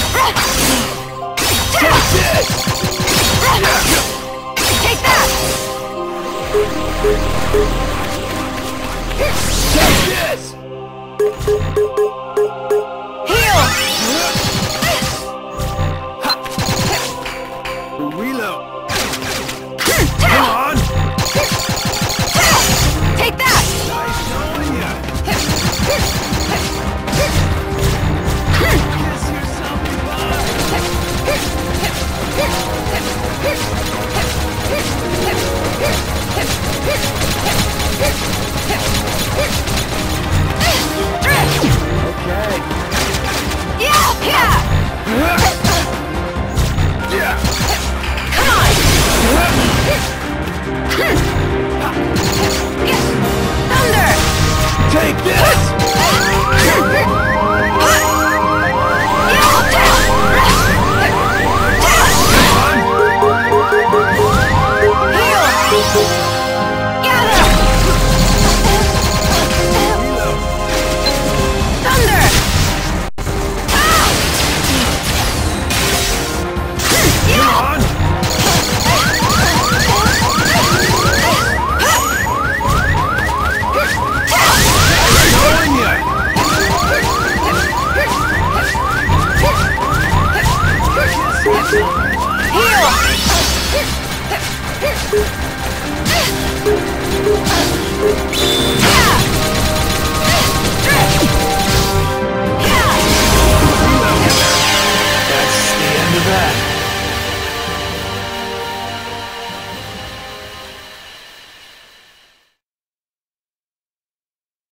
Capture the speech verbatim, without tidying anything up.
Take that! Take this! Heal! Reload! Come on! Take that! Nice knowing ya! Kiss yourself goodbye! Okay. Yeah! Yeah! Yeah! Come on! Thunder! Take this! Heal!